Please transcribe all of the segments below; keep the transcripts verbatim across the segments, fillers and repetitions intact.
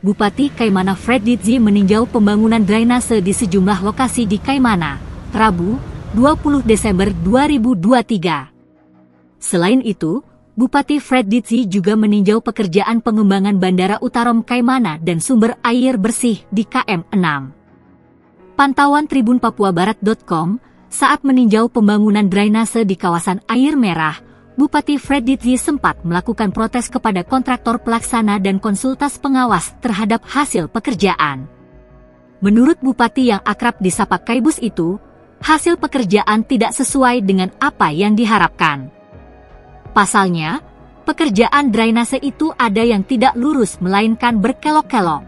Bupati Kaimana Fred Ditzi meninjau pembangunan drainase di sejumlah lokasi di Kaimana, Rabu, dua puluh Desember dua ribu dua puluh tiga. Selain itu, Bupati Fred Ditzi juga meninjau pekerjaan pengembangan Bandara Utarom Kaimana dan sumber air bersih di K M enam. Pantauan Tribun Papua Barat titik com, saat meninjau pembangunan drainase di kawasan Air Merah, Bupati Fred Ditzi sempat melakukan protes kepada kontraktor pelaksana dan konsultas pengawas terhadap hasil pekerjaan. Menurut Bupati yang akrab disapa Kaibus itu, hasil pekerjaan tidak sesuai dengan apa yang diharapkan. Pasalnya, pekerjaan drainase itu ada yang tidak lurus melainkan berkelok-kelok.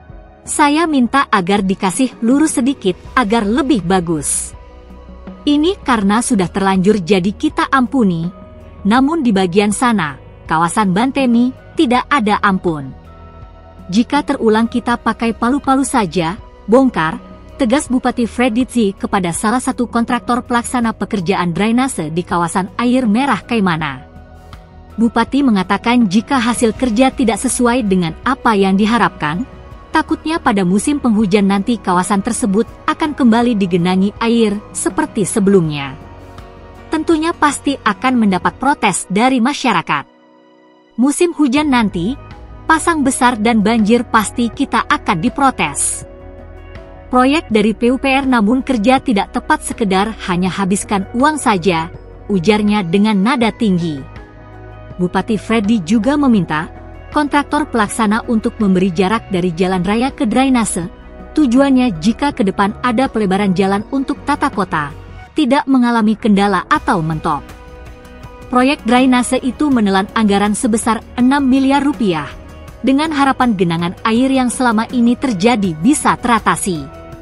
Saya minta agar dikasih lurus sedikit agar lebih bagus. Ini karena sudah terlanjur jadi kita ampuni. Namun di bagian sana, kawasan Bantemi, tidak ada ampun. Jika terulang kita pakai palu-palu saja, bongkar, tegas Bupati Fred Ditzi kepada salah satu kontraktor pelaksana pekerjaan drainase di kawasan Air Merah Kaimana. Bupati mengatakan jika hasil kerja tidak sesuai dengan apa yang diharapkan, takutnya pada musim penghujan nanti kawasan tersebut akan kembali digenangi air seperti sebelumnya. Tentunya pasti akan mendapat protes dari masyarakat. Musim hujan nanti, pasang besar dan banjir pasti kita akan diprotes. Proyek dari P U P R namun kerja tidak tepat sekedar hanya habiskan uang saja, ujarnya dengan nada tinggi. Bupati Freddy juga meminta kontraktor pelaksana untuk memberi jarak dari jalan raya ke drainase. Tujuannya jika ke depan ada pelebaran jalan untuk tata kota, tidak mengalami kendala atau mentok. Proyek drainase itu menelan anggaran sebesar enam miliar rupiah, dengan harapan genangan air yang selama ini terjadi bisa teratasi.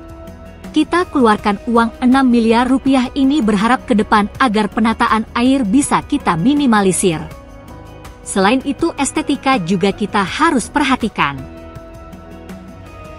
Kita keluarkan uang enam miliar rupiah ini berharap ke depan agar penataan air bisa kita minimalisir. Selain itu estetika juga kita harus perhatikan.